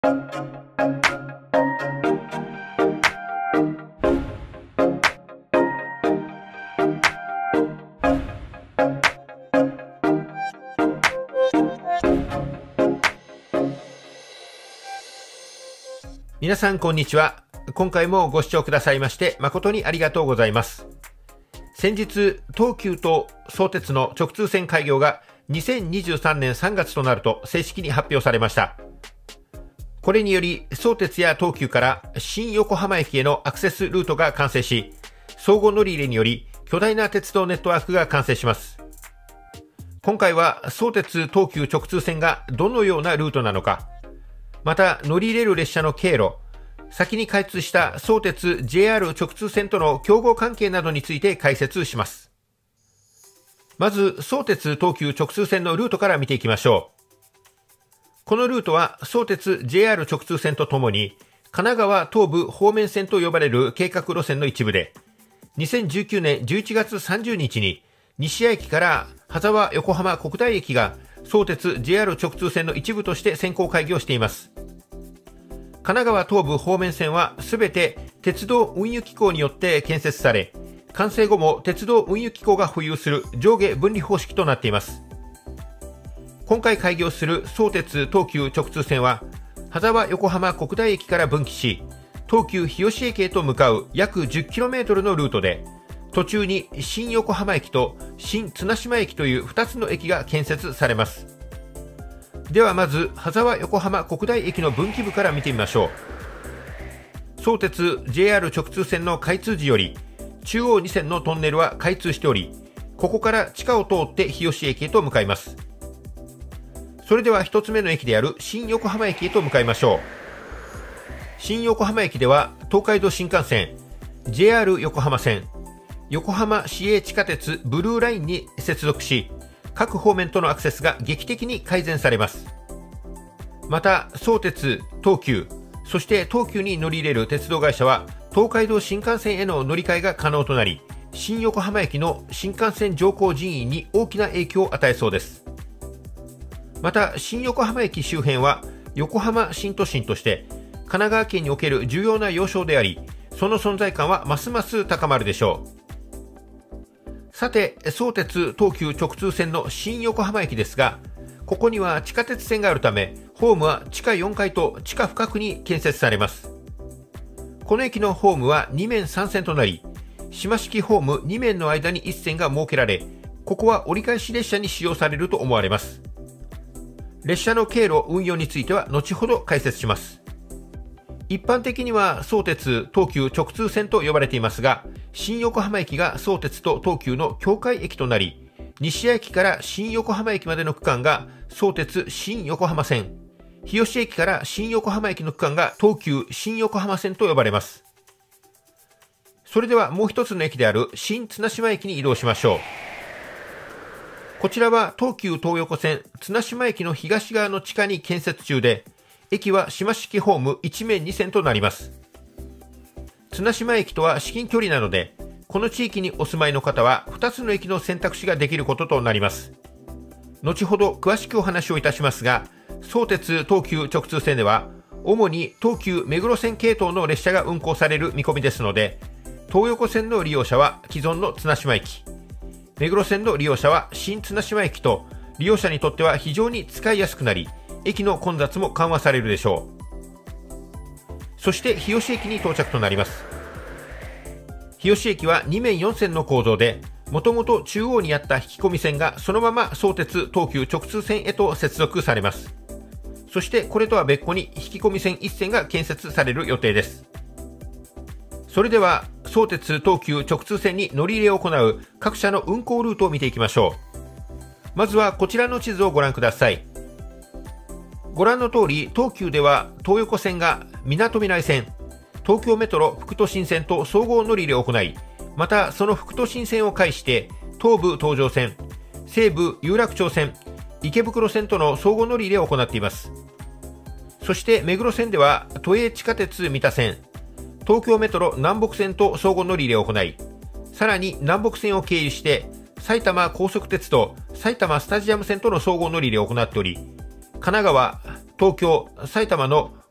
皆さんこんにちは。今回もご視聴くださいまして誠にありがとうございます。先日、東急と相鉄の直通線開業が2023年3月となると正式に発表されました。これにより相鉄や東急から新横浜駅へのアクセスルートが完成し、相互乗り入れにより巨大な鉄道ネットワークが完成します。今回は相鉄東急直通線がどのようなルートなのか、また乗り入れる列車の経路、先に開通した相鉄 JR 直通線との競合関係などについて解説します。まず相鉄東急直通線のルートから見ていきましょう。このルートは相鉄 JR 直通線とともに神奈川東部方面線と呼ばれる計画路線の一部で、2019年11月30日に西谷駅から羽沢横浜国大駅が相鉄 JR 直通線の一部として先行開業しています。神奈川東部方面線はすべて鉄道運輸機構によって建設され、完成後も鉄道運輸機構が保有する上下分離方式となっています。今回開業する相鉄東急直通線は羽沢横浜国大駅から分岐し、東急日吉駅へと向かう約 10km のルートで、途中に新横浜駅と新綱島駅という2つの駅が建設されます。ではまず羽沢横浜国大駅の分岐部から見てみましょう。相鉄 JR 直通線の開通時より中央2線のトンネルは開通しており、ここから地下を通って日吉駅へと向かいます。それでは1つ目の駅である新横浜駅へと向かいましょう。新横浜駅では東海道新幹線、JR 横浜線、横浜市営地下鉄ブルーラインに接続し、各方面とのアクセスが劇的に改善されます。また相鉄、東急、そして東急に乗り入れる鉄道会社は東海道新幹線への乗り換えが可能となり、新横浜駅の新幹線乗降人員に大きな影響を与えそうです。また新横浜駅周辺は横浜新都心として神奈川県における重要な要衝であり、その存在感はますます高まるでしょう。さて、相鉄東急直通線の新横浜駅ですが、ここには地下鉄線があるため、ホームは地下4階と地下深くに建設されます。この駅のホームは2面3線となり、島式ホーム2面の間に1線が設けられ、ここは折り返し列車に使用されると思われます。列車の経路運用については後ほど解説します。一般的には相鉄東急直通線と呼ばれていますが、新横浜駅が相鉄と東急の境界駅となり、西谷駅から新横浜駅までの区間が相鉄新横浜線、日吉駅から新横浜駅の区間が東急新横浜線と呼ばれます。それではもう一つの駅である新綱島駅に移動しましょう。こちらは東急東横線綱島駅の東側の地下に建設中で、駅は島式ホーム1面2線となります。綱島駅とは至近距離なので、この地域にお住まいの方は2つの駅の選択肢ができることとなります。後ほど詳しくお話をいたしますが、相鉄東急直通線では主に東急目黒線系統の列車が運行される見込みですので、東横線の利用者は既存の綱島駅、目黒線の利用者は新綱島駅と、利用者にとっては非常に使いやすくなり、駅の混雑も緩和されるでしょう。そして日吉駅に到着となります。日吉駅は2面4線の構造で、もともと中央にあった引き込み線がそのまま相鉄東急直通線へと接続されます。そしてこれとは別個に引き込み線1線が建設される予定です。それでは相鉄東急直通線に乗り入れを行う各社の運行ルートを見ていきましょう。まずはこちらの地図をご覧ください。ご覧の通り、東急では東横線がみなとみらい線、東京メトロ副都心線と総合乗り入れを行い、またその副都心線を介して東武東上線、西武有楽町線、池袋線との相互乗り入れを行っています。そして目黒線では都営地下鉄三田線、東京メトロ南北線と相互乗り入れを行い、さらに南北線を経由して埼玉高速鉄道埼玉スタジアム線との相互乗り入れを行っており、神奈川、東京、埼玉の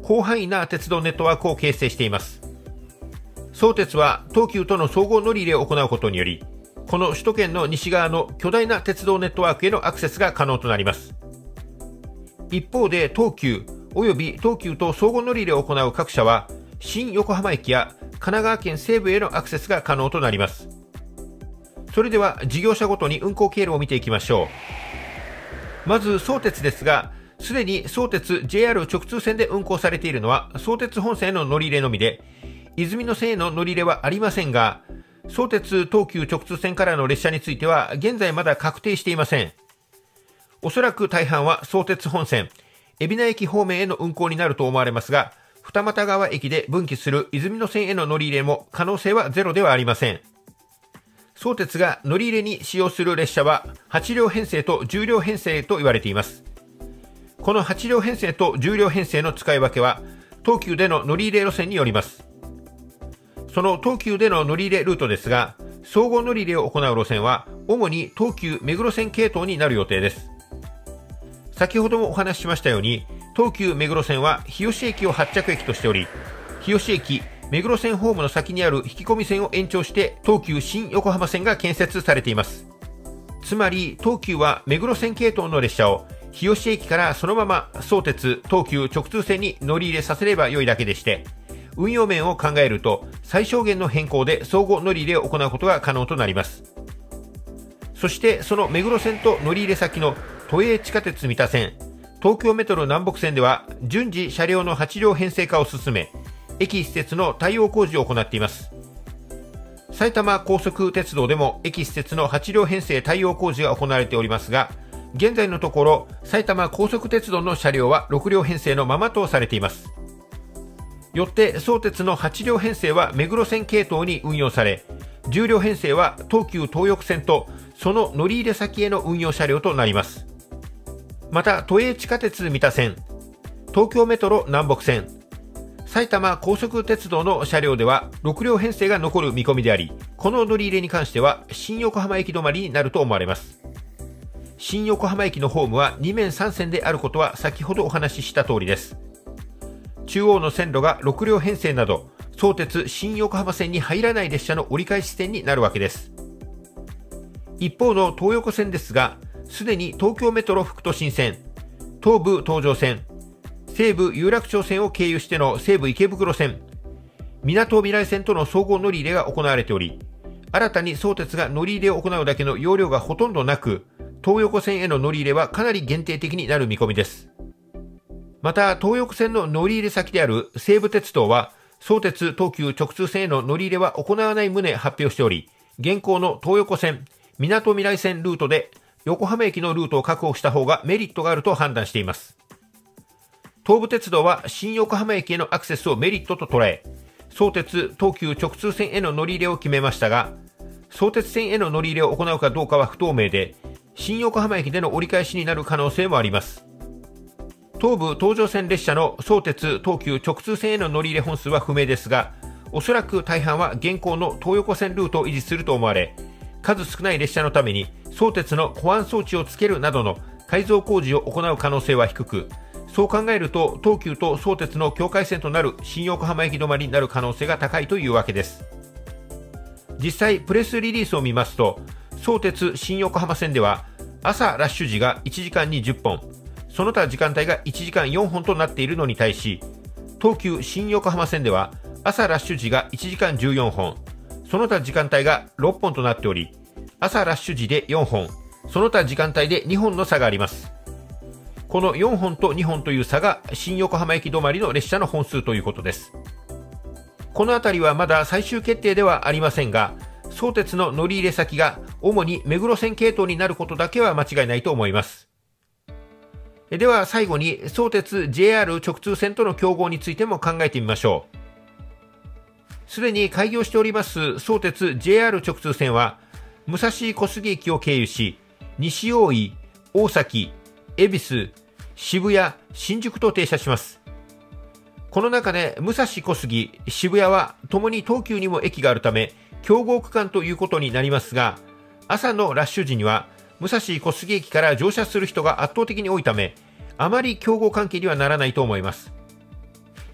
広範囲な鉄道ネットワークを形成しています。相鉄は東急との総合乗り入れを行うことにより、この首都圏の西側の巨大な鉄道ネットワークへのアクセスが可能となります。一方で東急および東急と相互乗り入れを行う各社は、新横浜駅や神奈川県西部へのアクセスが可能となります。それでは事業者ごとに運行経路を見ていきましょう。まず相鉄ですが、すでに相鉄 JR 直通線で運行されているのは相鉄本線への乗り入れのみで、泉野線への乗り入れはありませんが、相鉄東急直通線からの列車については現在まだ確定していません。おそらく大半は相鉄本線、海老名駅方面への運行になると思われますが、二俣川駅で分岐する泉野線への乗り入れも可能性はゼロではありません。相鉄が乗り入れに使用する列車は8両編成と10両編成と言われています。この8両編成と10両編成の使い分けは東急での乗り入れ路線によります。その東急での乗り入れルートですが、総合乗り入れを行う路線は主に東急目黒線系統になる予定です。先ほどもお話ししましたように、東急目黒線は日吉駅を発着駅としており、日吉駅目黒線ホームの先にある引き込み線を延長して東急新横浜線が建設されています。つまり東急は目黒線系統の列車を日吉駅からそのまま相鉄東急直通線に乗り入れさせれば良いだけでして、運用面を考えると最小限の変更で相互乗り入れを行うことが可能となります。そしてその目黒線と乗り入れ先の都営地下鉄三田線、東京メトロ南北線では順次車両の8両編成化を進め、駅施設の対応工事を行っています。埼玉高速鉄道でも駅施設の8両編成対応工事が行われておりますが、現在のところ埼玉高速鉄道の車両は6両編成のままとされています。よって相鉄の8両編成は目黒線系統に運用され、10両編成は東急東横線とその乗り入れ先への運用車両となります。また都営地下鉄三田線、東京メトロ南北線、埼玉高速鉄道の車両では6両編成が残る見込みであり、この乗り入れに関しては新横浜駅止まりになると思われます。新横浜駅のホームは2面3線であることは先ほどお話しした通りです。中央の線路が6両編成など、相鉄新横浜線に入らない列車の折り返し線になるわけです。一方の東横線ですが、すでに東京メトロ副都心線、東武東上線、西武有楽町線を経由しての西武池袋線、みなとみらい線との総合乗り入れが行われており、新たに相鉄が乗り入れを行うだけの容量がほとんどなく、東横線への乗り入れはかなり限定的になる見込みです。また東横線の乗り入れ先である西武鉄道は、相鉄東急直通線への乗り入れは行わない旨発表しており、現行の東横線、みなとみらい線ルートで横浜駅のルートを確保した方がメリットがあると判断しています。東武鉄道は新横浜駅へのアクセスをメリットと捉え、相鉄東急直通線への乗り入れを決めましたが、相鉄線への乗り入れを行うかどうかは不透明で、新横浜駅での折り返しになる可能性もあります。東武東上線列車の相鉄東急直通線への乗り入れ本数は不明ですが、おそらく大半は現行の東横線ルートを維持すると思われ、数少ない列車のために相鉄の保安装置をつけるなどの改造工事を行う可能性は低く、そう考えると東急と相鉄の境界線となる新横浜駅止まりになる可能性が高いというわけです。実際プレスリリースを見ますと、相鉄新横浜線では朝ラッシュ時が1時間に10本、その他時間帯が1時間4本となっているのに対し、東急新横浜線では朝ラッシュ時が1時間14本、その他時間帯が6本となっており、朝ラッシュ時で4本、その他時間帯で2本の差があります。この4本と2本という差が新横浜駅止まりの列車の本数ということです。このあたりはまだ最終決定ではありませんが、相鉄の乗り入れ先が主に目黒線系統になることだけは間違いないと思います。では最後に相鉄 JR 直通線との競合についても考えてみましょう。すでに開業しております相鉄 JR 直通線は、武蔵小杉駅を経由し、西大井、大崎、恵比寿、渋谷、新宿と停車します。この中で武蔵小杉、渋谷はともに東急にも駅があるため競合区間ということになりますが、朝のラッシュ時には武蔵小杉駅から乗車する人が圧倒的に多いため、あまり競合関係にはならないと思います。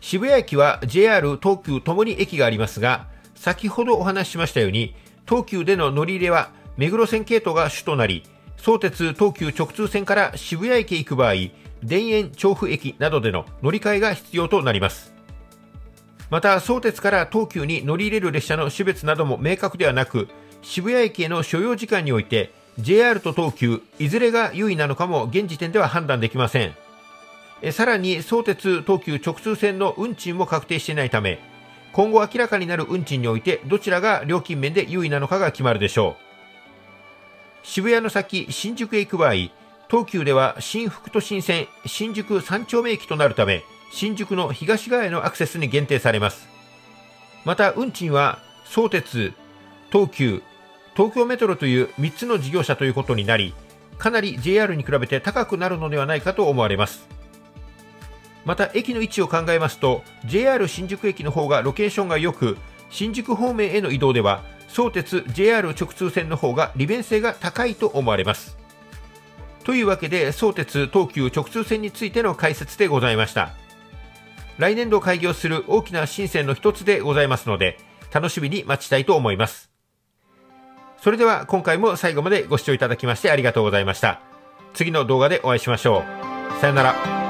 渋谷駅は JR 東急ともに駅がありますが、先ほどお話ししましたように、東急での乗り入れは目黒線系統が主となり、相鉄東急直通線から渋谷駅へ行く場合、田園調布駅などでの乗り換えが必要となります。また、相鉄から東急に乗り入れる列車の種別なども明確ではなく、渋谷駅への所要時間において、JR と東急、いずれが優位なのかも現時点では判断できません。さらに、相鉄東急直通線の運賃も確定していないため、今後明らかになる運賃において、どちらが料金面で優位なのかが決まるでしょう。渋谷の先、新宿へ行く場合、東急では新副都心線、新宿三丁目駅となるため、新宿の東側へのアクセスに限定されます。また、運賃は、相鉄、東急、東京メトロという3つの事業者ということになり、かなり JR に比べて高くなるのではないかと思われます。また、駅の位置を考えますと、JR 新宿駅の方がロケーションが良く、新宿方面への移動では、相鉄 JR 直通線の方が利便性が高いと思われます。というわけで、相鉄東急直通線についての解説でございました。来年度開業する大きな新線の一つでございますので、楽しみに待ちたいと思います。それでは今回も最後までご視聴いただきましてありがとうございました。次の動画でお会いしましょう。さよなら。